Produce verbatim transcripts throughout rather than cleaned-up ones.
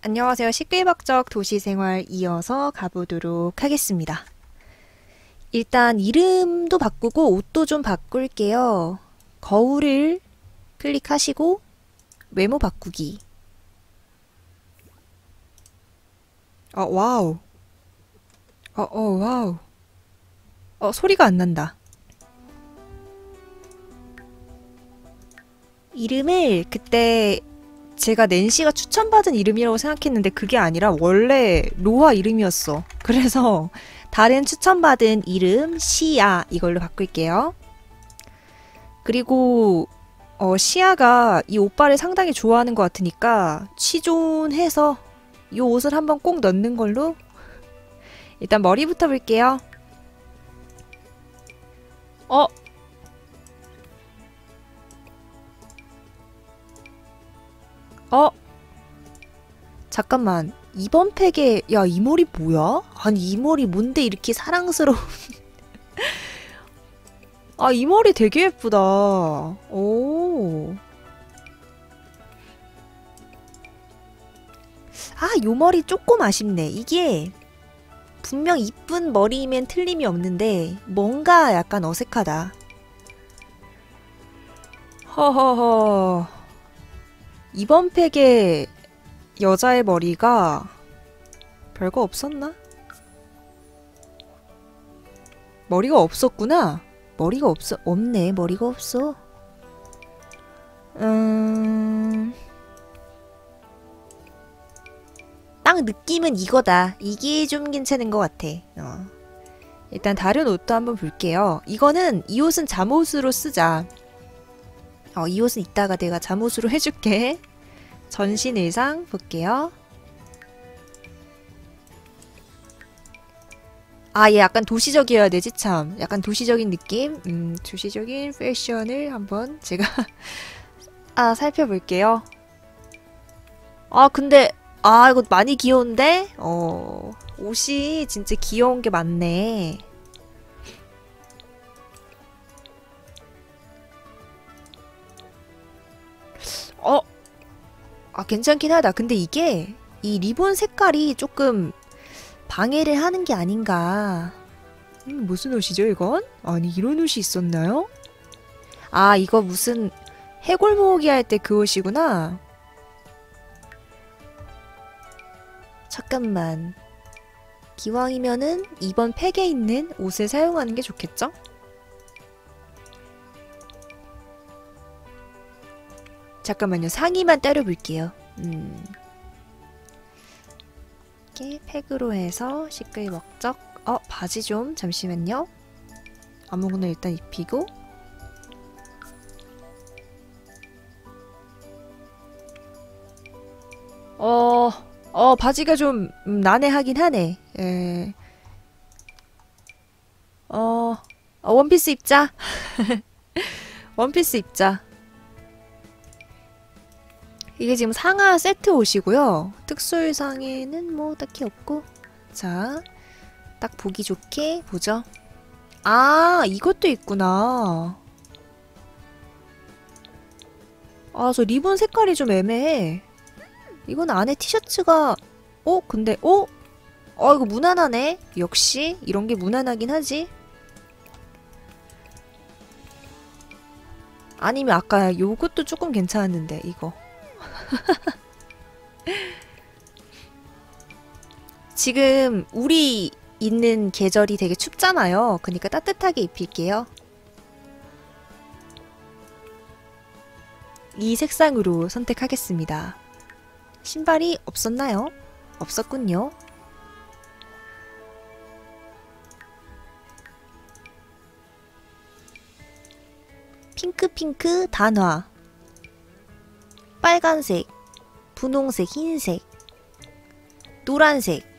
안녕하세요. 시끌벅적 도시생활 이어서 가보도록 하겠습니다. 일단 이름도 바꾸고 옷도 좀 바꿀게요. 거울을 클릭하시고 외모 바꾸기. 어, 와우. 어, 어, 와우. 어, 소리가 안 난다. 이름을 그때 제가 낸시가 추천받은 이름이라고 생각했는데 그게 아니라 원래 로아 이름이었어. 그래서 다른 추천받은 이름 시아 이걸로 바꿀게요. 그리고 어, 시아가 이 오빠를 상당히 좋아하는 것 같으니까 취존해서 이 옷을 한번 꼭 넣는 걸로. 일단 머리부터 볼게요. 어? 어? 잠깐만. 이번 팩에 야, 이 머리 뭐야? 아니, 이 머리 뭔데 이렇게 사랑스러운. 아, 이 머리 되게 예쁘다. 오. 아, 요 머리 조금 아쉽네. 이게 분명 이쁜 머리면 틀림이 없는데 뭔가 약간 어색하다. 허허허. 이번 팩에 여자의 머리가 별거 없었나? 머리가 없었구나. 머리가 없어. 없네. 머리가 없어. 음... 딱 느낌은 이거다. 이게 좀 괜찮은 것 같아. 어. 일단 다른 옷도 한번 볼게요. 이거는 이 옷은 잠옷으로 쓰자. 어, 이 옷은 이따가 내가 잠옷으로 해줄게. 전신 의상 볼게요. 아, 얘 약간 도시적이어야 되지 참. 약간 도시적인 느낌? 음, 도시적인 패션을 한번 제가 아, 살펴볼게요. 아, 근데 아, 이거 많이 귀여운데? 어, 옷이 진짜 귀여운 게 많네. 어? 아, 괜찮긴 하다. 근데 이게 이 리본 색깔이 조금 방해를 하는 게 아닌가. 음, 무슨 옷이죠, 이건? 아니, 이런 옷이 있었나요? 아, 이거 무슨 해골 모으기 할 때 그 옷이구나. 잠깐만. 기왕이면은 이번 팩에 있는 옷을 사용하는 게 좋겠죠? 잠깐만요. 상의만 때려볼게요. 음. 이렇게 팩으로 해서 시끌벅적. 어, 바지 좀 잠시만요. 아무거나 일단 입히고. 어, 어, 바지가 좀 음, 난해하긴 하네. 에. 어, 어, 원피스 입자. 원피스 입자. 이게 지금 상하 세트 옷이고요. 특수의상에는 뭐 딱히 없고. 자, 딱 보기 좋게 보죠. 아, 이것도 있구나. 아, 저 리본 색깔이 좀 애매해. 이건 안에 티셔츠가 어? 근데 어? 어, 이거 무난하네. 역시 이런 게 무난하긴 하지. 아니면 아까 요것도 조금 괜찮았는데 이거. 지금 우리 있는 계절이 되게 춥잖아요. 그러니까 따뜻하게 입힐게요. 이 색상으로 선택하겠습니다. 신발이 없었나요? 없었군요. 핑크핑크 단화. 빨간색, 분홍색, 흰색, 노란색,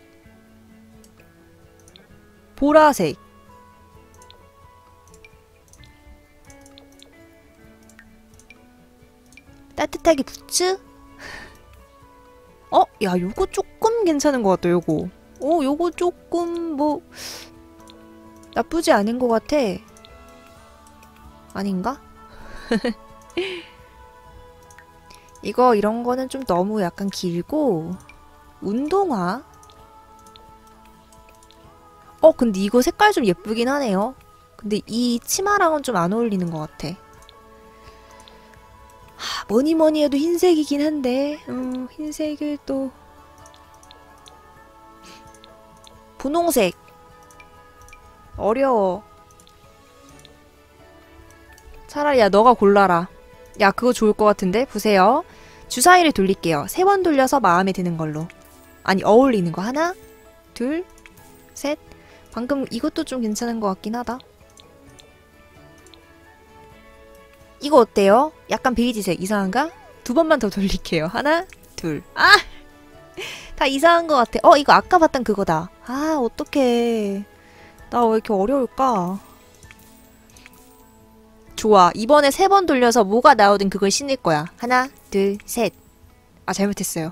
보라색. 따뜻하게 부츠? 어? 야, 요거 조금 괜찮은 것 같다, 요거. 어, 요거 조금 뭐 나쁘지 않은 것 같아. 아닌가? 이거 이런 거는 좀 너무 약간 길고 운동화. 어 근데 이거 색깔 좀 예쁘긴 하네요. 근데 이 치마랑은 좀 안 어울리는 것 같아. 하, 뭐니 뭐니 해도 흰색이긴 한데 음, 흰색을 또 분홍색 어려워. 차라리 야 너가 골라라. 야 그거 좋을 것 같은데. 보세요. 주사위를 돌릴게요. 세 번 돌려서 마음에 드는 걸로. 아니 어울리는 거. 하나 둘 셋. 방금 이것도 좀 괜찮은 것 같긴 하다. 이거 어때요? 약간 베이지색 이상한가? 두 번만 더 돌릴게요. 하나 둘. 아! 다 이상한 것 같아. 어 이거 아까 봤던 그거다. 아 어떡해. 나 왜 이렇게 어려울까? 좋아. 이번에 세 번 돌려서 뭐가 나오든 그걸 신을 거야. 하나 둘 셋. 아 잘못했어요.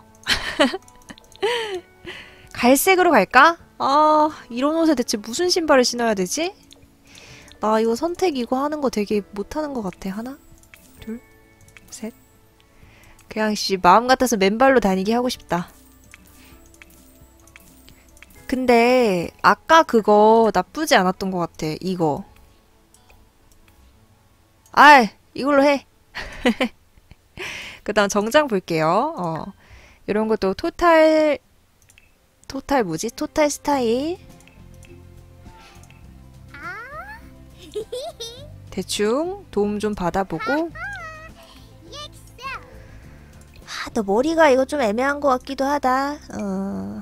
갈색으로 갈까? 아 이런 옷에 대체 무슨 신발을 신어야 되지? 나 이거 선택 이거 하는 거 되게 못하는 것 같아. 하나 둘 셋. 그냥 씨 마음 같아서 맨발로 다니게 하고 싶다. 근데 아까 그거 나쁘지 않았던 것 같아. 이거. 아 이걸로 해. 그 다음 정장 볼게요. 어. 이런 것도 토탈 토탈 뭐지? 토탈 스타일. 대충 도움 좀 받아보고. 아, 너 머리가 이거 좀 애매한 것 같기도 하다. 어...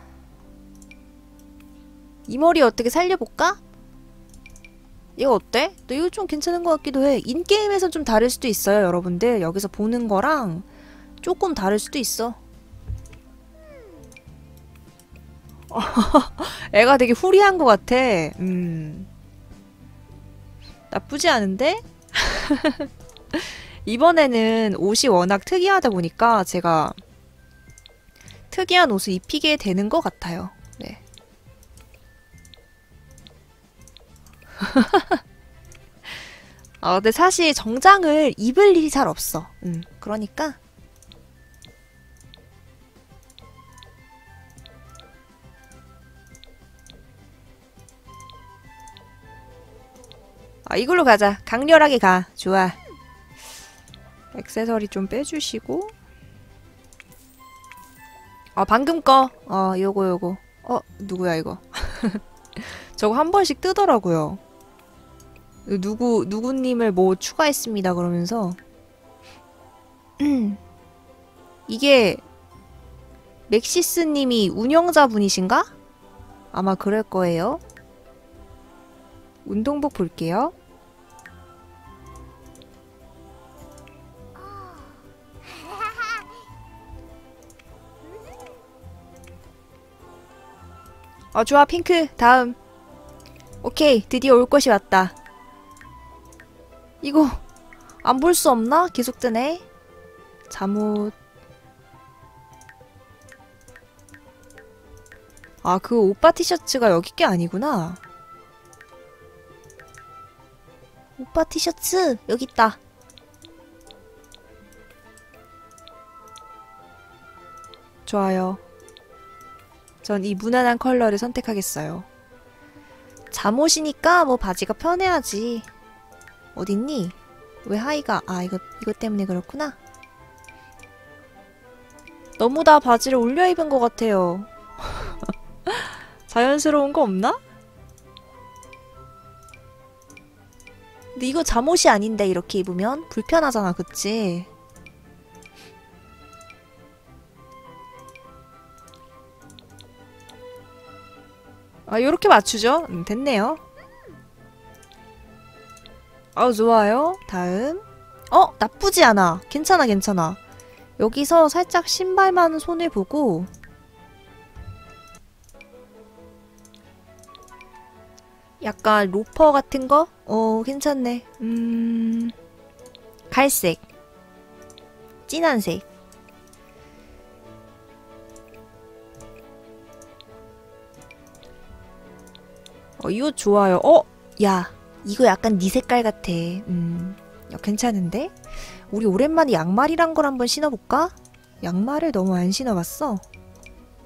이 머리 어떻게 살려볼까? 이거 어때? 너 이거 좀 괜찮은 것 같기도 해. 인게임에선 좀 다를 수도 있어요, 여러분들. 여기서 보는 거랑 조금 다를 수도 있어. 애가 되게 후리한 것 같아. 음. 나쁘지 않은데? 이번에는 옷이 워낙 특이하다 보니까 제가 특이한 옷을 입히게 되는 것 같아요. 네. 아, 근데 사실 정장을 입을 일이 잘 없어. 음, 그러니까. 아, 이걸로 가자. 강렬하게 가. 좋아. 액세서리 좀 빼주시고. 아, 방금 거. 어, 요거, 요거. 어, 누구야, 이거. 저거 한 번씩 뜨더라고요. 누구, 누구님을 뭐 추가했습니다. 그러면서. 이게, 맥시스님이 운영자분이신가? 아마 그럴 거예요. 운동복 볼게요. 어, 좋아, 핑크. 다음. 오케이, 드디어 올 것이 왔다. 이거 안 볼 수 없나? 계속 뜨네. 잠옷. 아, 그 오빠 티셔츠가 여기 게 아니구나. 오빠 티셔츠 여기 있다. 좋아요. 전 이 무난한 컬러를 선택하겠어요. 잠옷이니까 뭐 바지가 편해야지. 어딨니? 왜 하의가... 아 이거 이거 때문에 그렇구나. 너무 다 바지를 올려 입은 것 같아요. 자연스러운 거 없나? 근데 이거 잠옷이 아닌데 이렇게 입으면 불편하잖아, 그치? 아, 요렇게 맞추죠? 음, 됐네요. 아, 좋아요. 다음. 어, 나쁘지 않아. 괜찮아, 괜찮아. 여기서 살짝 신발만 손을 보고 약간 로퍼 같은 거? 어, 괜찮네. 음... 갈색. 진한색. 어, 이 옷 좋아요. 어? 야, 이거 약간 네 색깔 같아. 음, 야, 괜찮은데? 우리 오랜만에 양말이란 걸 한번 신어볼까? 양말을 너무 안 신어봤어.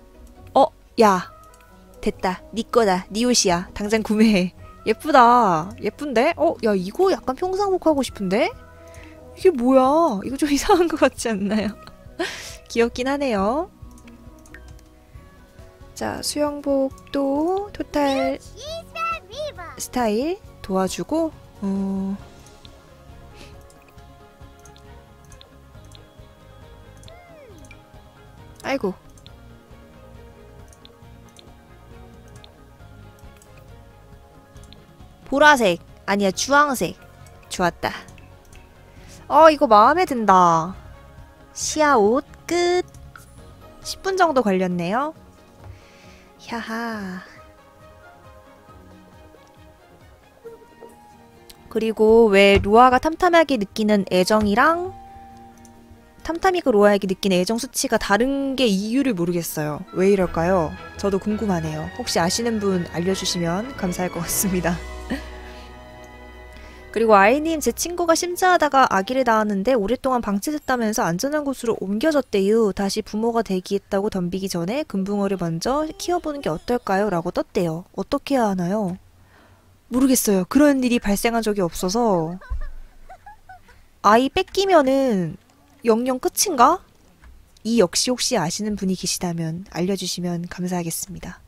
야, 됐다. 니 거다. 니 옷이야. 당장 구매해. 예쁘다. 예쁜데? 어, 야, 이거 약간 평상복 하고 싶은데? 이게 뭐야? 이거 좀 이상한 것 같지 않나요? 귀엽긴 하네요. 자, 수영복도 토탈 스타일 도와주고, 어... 아이고. 보라색. 아니야, 주황색. 좋았다. 어, 이거 마음에 든다. 시아 옷 끝. 십 분 정도 걸렸네요. 야하. 그리고 왜 로아가 탐탐하게 느끼는 애정이랑 탐탐이가 로아에게 느끼는 애정 수치가 다른 게 이유를 모르겠어요. 왜 이럴까요? 저도 궁금하네요. 혹시 아시는 분 알려주시면 감사할 것 같습니다. 그리고 아이님, 제 친구가 심자하다가 아기를 낳았는데 오랫동안 방치됐다면서 안전한 곳으로 옮겨졌대요. 다시 부모가 되기했다고 덤비기 전에 금붕어를 먼저 키워보는 게 어떨까요? 라고 떴대요. 어떻게 해야 하나요? 모르겠어요. 그런 일이 발생한 적이 없어서. 아이 뺏기면은 영영 끝인가? 이 역시 혹시 아시는 분이 계시다면 알려주시면 감사하겠습니다.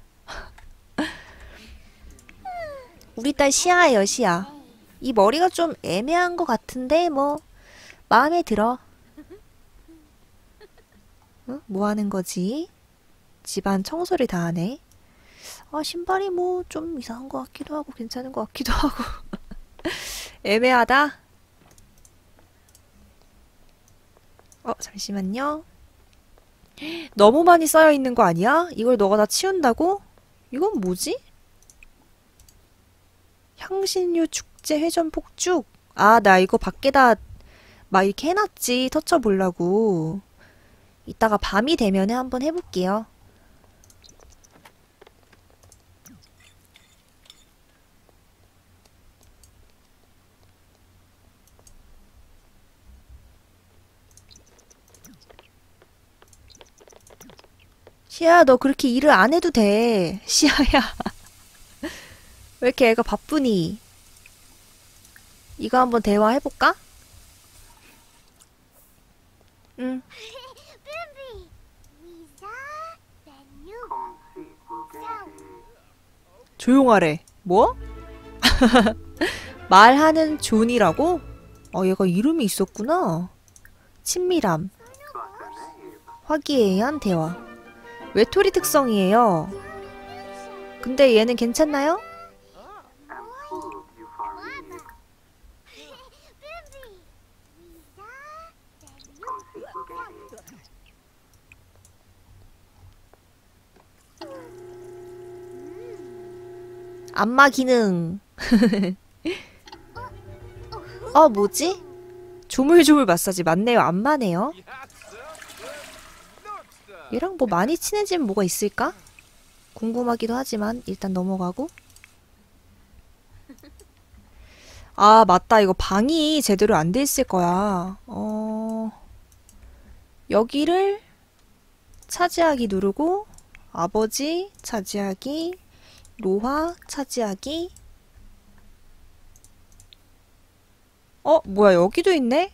우리 딸 시아예요, 시아. 이 머리가 좀 애매한 것 같은데 뭐 마음에 들어. 응? 뭐 하는 거지? 집안 청소를 다 하네. 아, 신발이 뭐 좀 이상한 것 같기도 하고 괜찮은 것 같기도 하고. 애매하다. 어, 잠시만요. 너무 많이 쌓여있는 거 아니야? 이걸 너가 다 치운다고? 이건 뭐지? 향신료 축제 회전 폭죽. 아, 나 이거 밖에다 막 이렇게 해놨지. 터쳐보려고. 이따가 밤이 되면은 한번 해볼게요. 시아야, 너 그렇게 일을 안 해도 돼. 시아야. 왜 이렇게 애가 바쁘니? 이거 한번 대화해볼까? 응. 조용하래. 뭐? 말하는 존이라고? 어, 얘가 이름이 있었구나. 친밀함. 화기애애한 대화. 외톨이 특성이에요. 근데 얘는 괜찮나요? 안마 기능. 어, 뭐지? 조물조물 마사지 맞네요. 안마네요. 얘랑 뭐 많이 친해지면 뭐가 있을까? 궁금하기도 하지만 일단 넘어가고. 아, 맞다. 이거 방이 제대로 안 돼 있을 거야. 어... 여기를 차지하기 누르고 아버지 차지하기, 로하 차지하기. 어? 뭐야, 여기도 있네?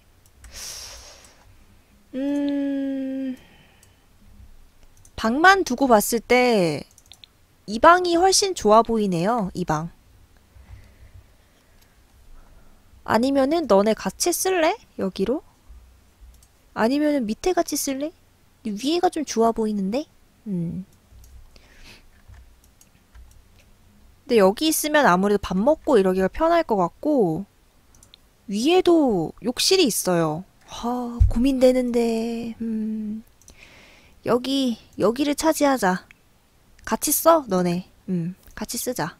음... 방만 두고 봤을 때 이 방이 훨씬 좋아 보이네요. 이 방. 아니면은 너네 같이 쓸래? 여기로? 아니면은 밑에 같이 쓸래? 위에가 좀 좋아 보이는데? 음. 근데 여기 있으면 아무래도 밥 먹고 이러기가 편할 것 같고, 위에도 욕실이 있어요. 아, 고민되는데, 음. 여기, 여기를 차지하자. 같이 써, 너네. 음, 같이 쓰자.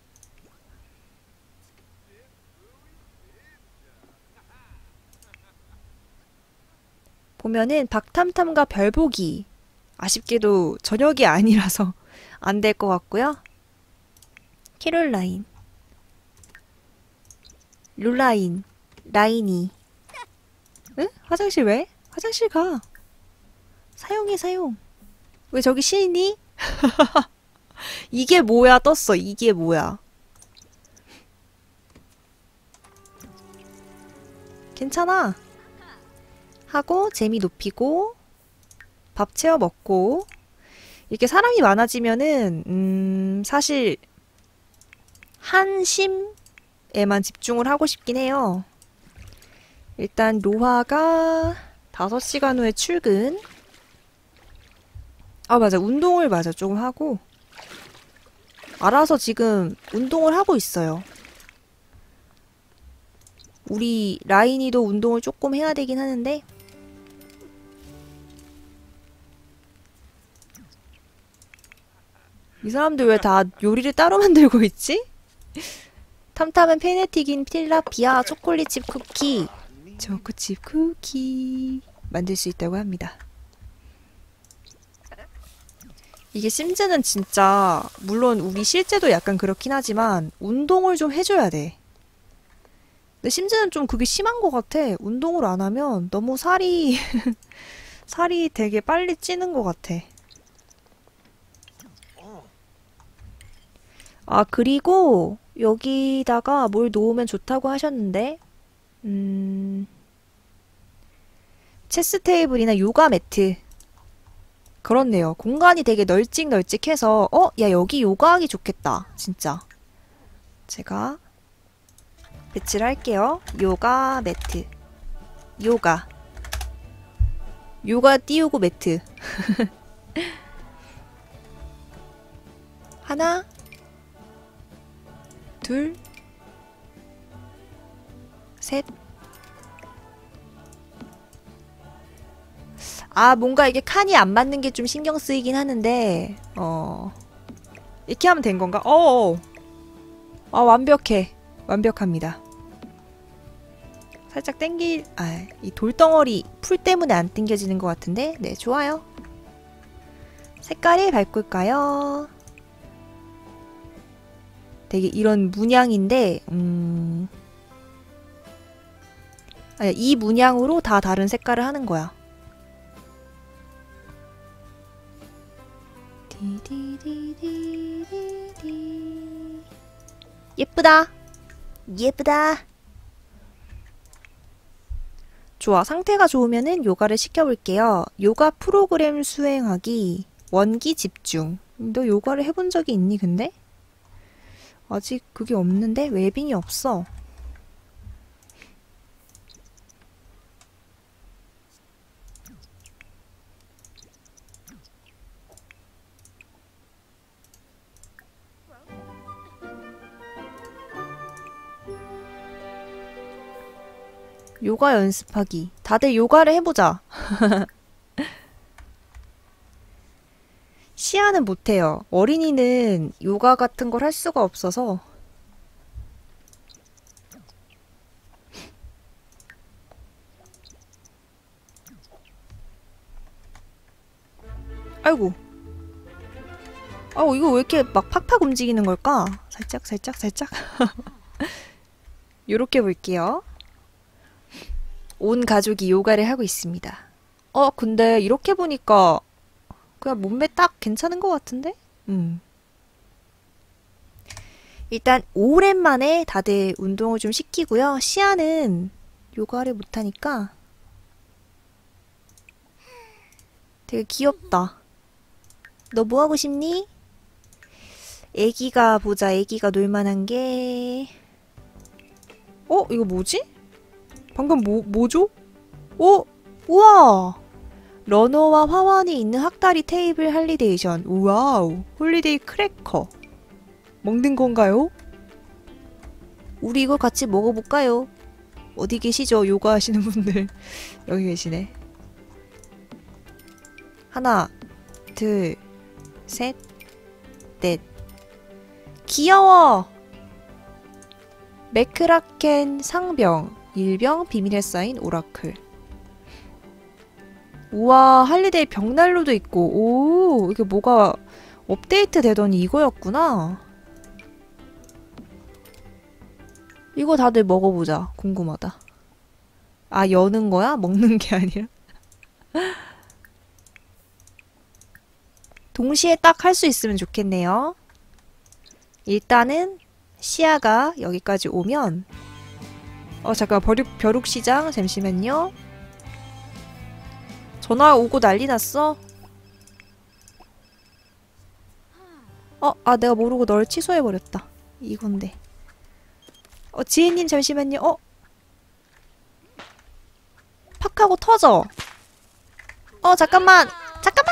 보면은 박탐탐과 별보기. 아쉽게도 저녁이 아니라서 안 될 것 같고요. 캐롤라인, 룰라인, 라인이. 응? 화장실 왜? 화장실 가. 사용해, 사용. 왜 저기 쉬니? 이게 뭐야 떴어. 이게 뭐야. 괜찮아. 하고 재미 높이고 밥 채워 먹고 이렇게 사람이 많아지면은 음 사실 한심에만 집중을 하고 싶긴 해요. 일단 로하가 다섯 시간 후에 출근. 아 맞아, 운동을 맞아 조금 하고 알아서 지금 운동을 하고 있어요. 우리 라인이도 운동을 조금 해야 되긴 하는데 이 사람들 왜 다 요리를 따로 만들고 있지? 탐탐은 페네틱인 필라피아 초콜릿칩 쿠키 초코칩 쿠키 만들 수 있다고 합니다. 이게 심즈는 진짜 물론 우리 실제도 약간 그렇긴 하지만 운동을 좀 해줘야 돼. 근데 심즈는 좀 그게 심한 것 같아. 운동을 안 하면 너무 살이 살이 되게 빨리 찌는 것 같아. 아 그리고 여기다가 뭘 놓으면 좋다고 하셨는데 음... 체스 테이블이나 요가 매트. 그렇네요. 공간이 되게 널찍널찍해서 어? 야 여기 요가하기 좋겠다. 진짜. 제가 배치를 할게요. 요가 매트. 요가. 요가 띄우고 매트. 하나 둘 셋. 아 뭔가 이게 칸이 안 맞는 게 좀 신경 쓰이긴 하는데 어 이렇게 하면 된 건가? 어어 아 완벽해. 완벽합니다. 살짝 땡길 아 이 돌덩어리 풀 때문에 안 땡겨지는 것 같은데 네 좋아요. 색깔을 바꿀까요? 되게 이런 문양인데 음... 아니, 이 문양으로 다 다른 색깔을 하는 거야. 디디디디디디. 예쁘다. 예쁘다. 좋아. 상태가 좋으면은 요가를 시켜볼게요. 요가 프로그램 수행하기. 원기 집중. 너 요가를 해본 적이 있니 근데? 아직 그게 없는데? 웰빙이 없어. 요가 연습하기. 다들 요가를 해보자. 시아는 못해요. 어린이는 요가 같은 걸 할 수가 없어서. 아이고. 아우 이거 왜 이렇게 막 팍팍 움직이는 걸까? 살짝 살짝 살짝. 요렇게 볼게요. 온 가족이 요가를 하고 있습니다. 어 근데 이렇게 보니까 그냥 몸매 딱 괜찮은 것 같은데? 음. 일단 오랜만에 다들 운동을 좀 시키고요. 시아는 요가를 못하니까 되게 귀엽다. 너 뭐하고 싶니? 애기가 보자. 애기가 놀만한 게 어? 이거 뭐지? 방금 뭐, 뭐죠? 어? 우와! 러너와 화환이 있는 학다리 테이블 할리데이션. 우와우. 홀리데이 크래커. 먹는 건가요? 우리 이걸 같이 먹어볼까요? 어디 계시죠? 요가 하시는 분들. 여기 계시네. 하나, 둘, 셋, 넷. 귀여워! 매크라켄 상병. 일병 비밀에 쌓인 오라클. 우와 할리데이 벽난로도 있고 오 이게 뭐가 업데이트 되더니 이거였구나. 이거 다들 먹어보자. 궁금하다. 아 여는 거야? 먹는 게 아니라? 동시에 딱 할 수 있으면 좋겠네요. 일단은 시야가 여기까지 오면 어 잠깐 벼룩, 벼룩시장 잠시만요. 전화 오고 난리 났어. 어, 아 내가 모르고 널 취소해버렸다. 이건데. 어 지혜님 잠시만요. 어? 팍하고 터져. 어 잠깐만. 잠깐만.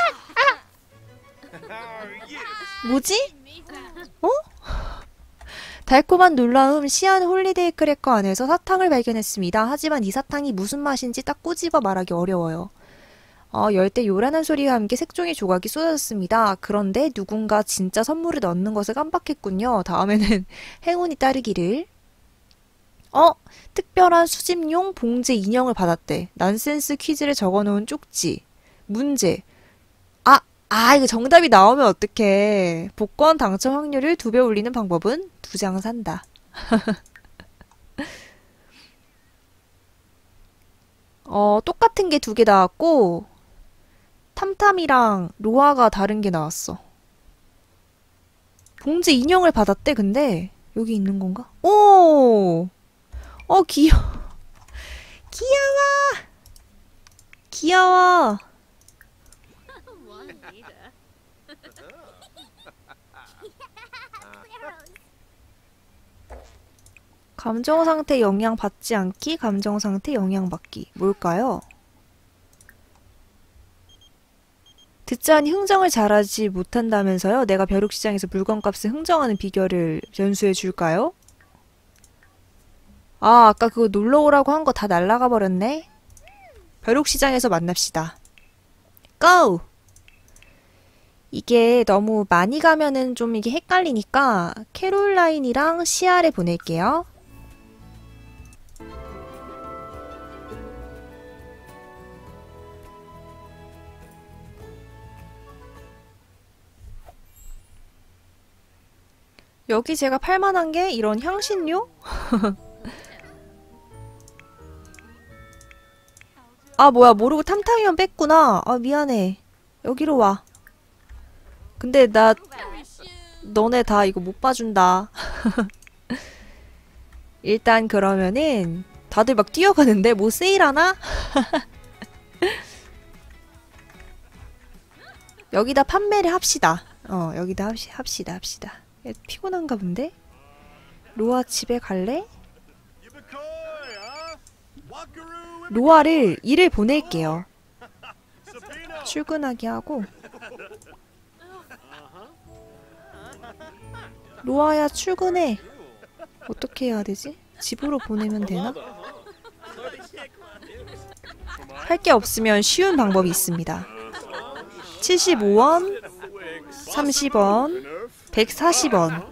아! 뭐지? 어? 달콤한 놀라움. 시안 홀리데이 크래커 안에서 사탕을 발견했습니다. 하지만 이 사탕이 무슨 맛인지 딱 꼬집어 말하기 어려워요. 어, 열 때 요란한 소리와 함께 색종이 조각이 쏟아졌습니다. 그런데 누군가 진짜 선물을 넣는 것을 깜빡했군요. 다음에는 행운이 따르기를. 어? 특별한 수집용 봉제 인형을 받았대. 난센스 퀴즈를 적어놓은 쪽지. 문제. 아! 아 이거 정답이 나오면 어떡해. 복권 당첨 확률을 두 배 올리는 방법은 두 장 산다. 어 똑같은 게 두 개 나왔고 탐탐이랑 로아가 다른 게 나왔어. 봉제 인형을 받았대. 근데 여기 있는 건가? 오! 어 귀여워. 귀여워. 귀여워. 감정상태 영향받지 않기, 감정상태 영향받기. 뭘까요? 듣자니 흥정을 잘하지 못한다면서요? 내가 벼룩시장에서 물건값을 흥정하는 비결을 전수해 줄까요? 아, 아까 그거 놀러오라고 한 거 다 날라가 버렸네? 벼룩시장에서 만납시다. 고! 이게 너무 많이 가면은 좀 이게 헷갈리니까 캐롤라인이랑 시아를 보낼게요. 여기 제가 팔만한 게 이런 향신료? 아 뭐야 모르고 탐탐이만 뺐구나. 아 미안해. 여기로 와. 근데 나 너네 다 이거 못 봐준다. 일단 그러면은 다들 막 뛰어가는데 뭐 세일하나? 여기다 판매를 합시다. 어 여기다 합시, 합시다 합시다. 피곤한가 본데? 로아 집에 갈래? 로아를 일을 보낼게요. 출근하게 하고. 로아야 출근해. 어떻게 해야 되지? 집으로 보내면 되나? 할 게 없으면 쉬운 방법이 있습니다. 칠십오 원, 삼십 원, 백사십 원.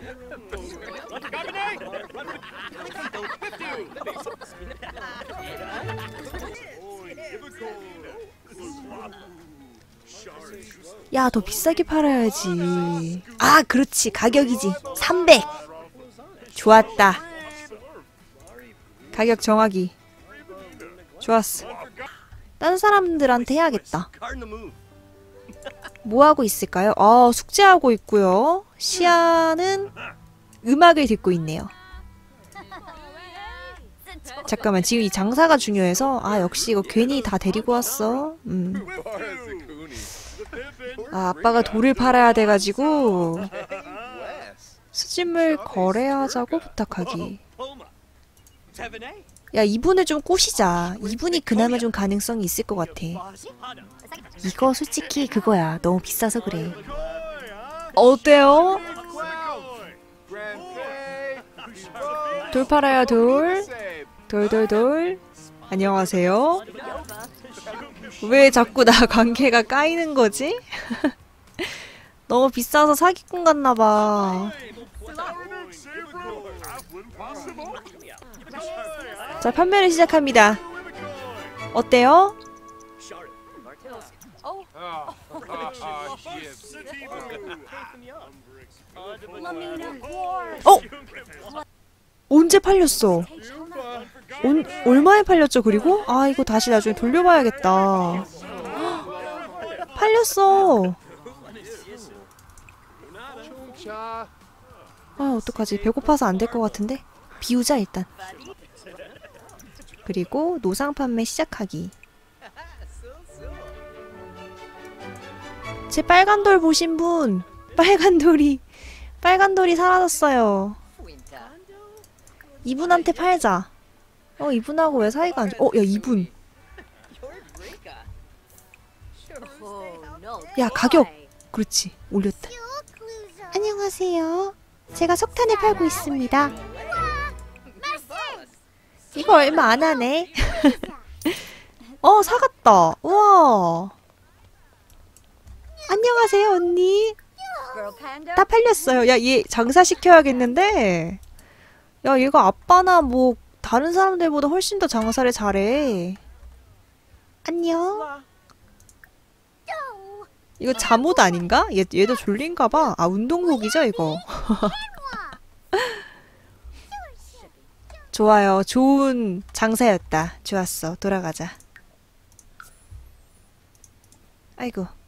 야, 더 비싸게 팔아야지. 아, 그렇지. 가격이지. 삼백. 좋았다. 가격 정하기. 좋았어. 딴 사람들한테 해야겠다. 뭐하고 있을까요? 아, 숙제하고 있고요. 시아는 음악을 듣고 있네요. 잠깐만, 지금 이 장사가 중요해서. 아, 역시 이거 괜히 다 데리고 왔어. 음. 아, 아빠가 돌을 팔아야 돼가지고 수집물 거래하자고 부탁하기. 야, 이분을 좀 꼬시자. 이분이 그나마 좀 가능성이 있을 것 같아. 이거 솔직히 그거야. 너무 비싸서 그래. 어때요? 돌 팔아요, 돌. 돌, 돌, 돌. 안녕하세요. 왜 자꾸 나 관계가 까이는 거지? 너무 비싸서 사기꾼 같나봐. 자, 판매를 시작합니다. 어때요? 어? 언제 팔렸어? 온, 얼마에 팔렸죠, 그리고? 아, 이거 다시 나중에 돌려봐야겠다. 팔렸어. 아, 어떡하지? 배고파서 안 될 것 같은데? 비우자, 일단. 그리고 노상 판매 시작하기. 제 빨간 돌 보신 분! 빨간 돌이, 빨간 돌이 사라졌어요. 이분한테 팔자. 어, 이분하고 왜 사이가 안 좋아? 어, 야, 이분. 야, 가격! 그렇지, 올렸다. 안녕하세요. 제가 석탄을 팔고 있습니다. 이거 얼마 안 하네. 어, 사갔다. 우와. 안녕하세요, 언니. 다 팔렸어요. 야, 얘 장사시켜야겠는데? 야, 얘가 아빠나 뭐 다른 사람들보다 훨씬 더 장사를 잘해. 안녕. 이거 잠옷 아닌가? 얘, 얘도 졸린가 봐. 아, 운동복이죠, 이거. 좋아요. 좋은 장사였다. 좋았어. 돌아가자. 아이고.